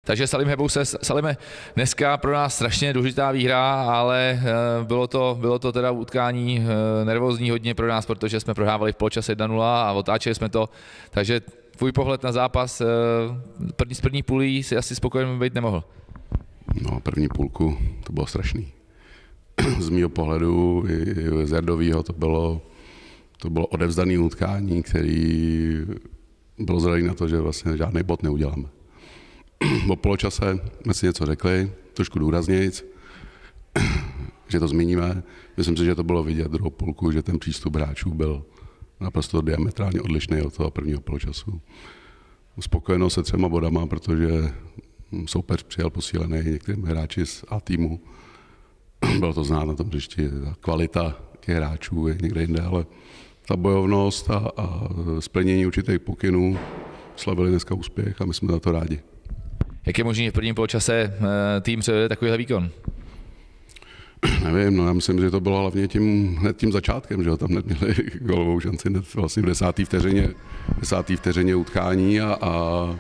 Takže Salime, dneska pro nás strašně důležitá výhra, ale bylo to teda utkání nervózní hodně pro nás, protože jsme prohrávali v poločase 1-0 a otáčeli jsme to. Takže tvůj pohled na zápas z první půlí si asi spokojený být nemohl. No, první půlku to bylo strašný. Z mýho pohledu i z Jardovýho to bylo odevzdaný utkání, který bylo zralý na to, že vlastně žádný bod neuděláme. Po poločase jsme si něco řekli, trošku důraznějc, že to zmíníme. Myslím si, že to bylo vidět druhou půlku, že ten přístup hráčů byl naprosto diametrálně odlišný od toho prvního poločasu. Spokojeno se 3 bodama, protože soupeř přijel posílený některými hráči z A týmu. Bylo to znát na tom hřišti, ta kvalita těch hráčů je někde jinde, ale ta bojovnost a splnění určitých pokynů slavili dneska úspěch a my jsme za to rádi. Jak je možné, že v prvním poločase tým předvede takovýhle výkon? Nevím, no já myslím, že to bylo hlavně hned tím začátkem, že tam neměli gólovou šanci hned vlastně v 10. vteřině utkání a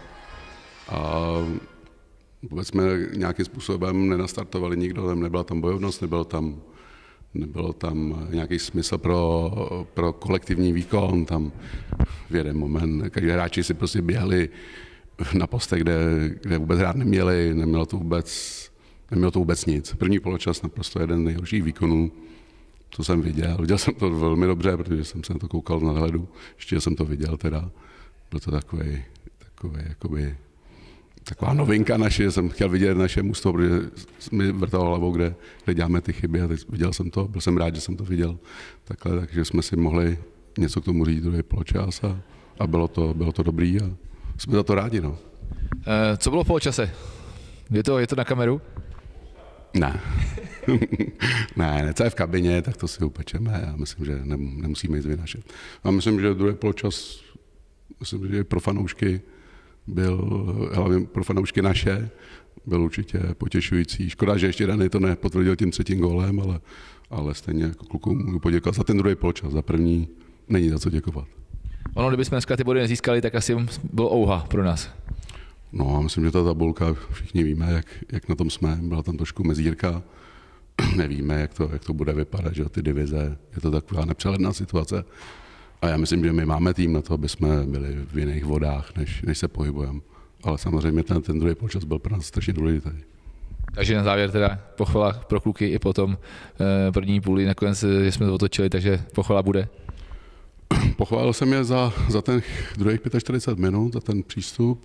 vůbec jsme nějakým způsobem nenastartovali nikdo, tam nebyla tam bojovnost, nebylo tam nějaký smysl pro kolektivní výkon, tam v jeden moment každý hráči si prostě běhali na postech, kde vůbec hrát neměli, nemělo to vůbec nic. První poločas naprosto jeden z nejhorších výkonů, co jsem viděl. Viděl jsem to velmi dobře, protože jsem se na to koukal na hledu, ještě jsem to viděl teda. Byl to taková novinka naše, že jsem chtěl vidět naše mužstvo, protože mi vrtalo hlavou, kde děláme ty chyby a teď viděl jsem to, byl jsem rád, že jsem to viděl takhle, takže jsme si mohli něco k tomu říct druhý poločas a bylo to dobrý a jsme za to rádi. No. Co bylo v poločase? Je to na kameru? Ne. ne, co je v kabině, tak to si upečeme a myslím, že nemusíme nic vynášet. A myslím, že druhý poločas, myslím, že pro fanoušky hlavně pro fanoušky naše, byl určitě potěšující. Škoda, že ještě Dany to nepotvrdil tím 3. gólem, ale stejně jako klukům můžu poděkovat za ten druhý poločas, za první není za co děkovat. Ono, kdybychom dneska ty body nezískali, tak asi bylo ouha pro nás. No a myslím, že ta tabulka, všichni víme, jak na tom jsme, byla tam trošku mezírka, nevíme, jak to bude vypadat, že ty divize, je to taková nepřehledná situace. A já myslím, že my máme tým na to, aby jsme byli v jiných vodách, než se pohybujeme. Ale samozřejmě ten druhý poločas byl pro nás strašně důležitý. Takže na závěr teda pochvala pro kluky i potom první půli, nakonec že jsme to otočili, takže pochvala bude. Pochválil jsem je za ten druhých 45 minut, za ten přístup,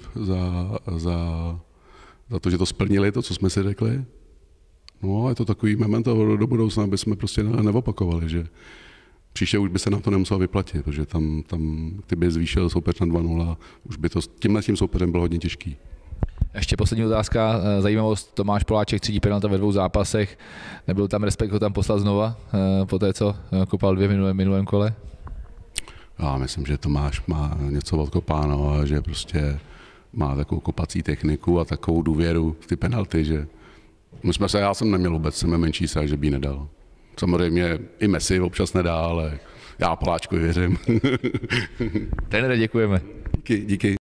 za to, že to splnili, to, co jsme si řekli. No, je to takový memento do budoucna, aby jsme prostě neopakovali, že příště už by se nám to nemuselo vyplatit, protože tam kdyby zvýšil soupeř na 2-0, už by to tímhle tím soupeřem bylo hodně těžký. Ještě poslední otázka, zajímavost, Tomáš Poláček třídí penalta ve 2 zápasech, nebyl tam respekt ho tam poslat znova, po té, co kopal 2 v minulém kole? Já myslím, že Tomáš má něco odkopáno a že prostě má takovou kopací techniku a takovou důvěru v ty penalty, že já jsem neměl vůbec, jsem menší strach, že by ji nedal. Samozřejmě i Messi občas nedá, ale já Poláčkovi věřím. Trenére, děkujeme. Díky.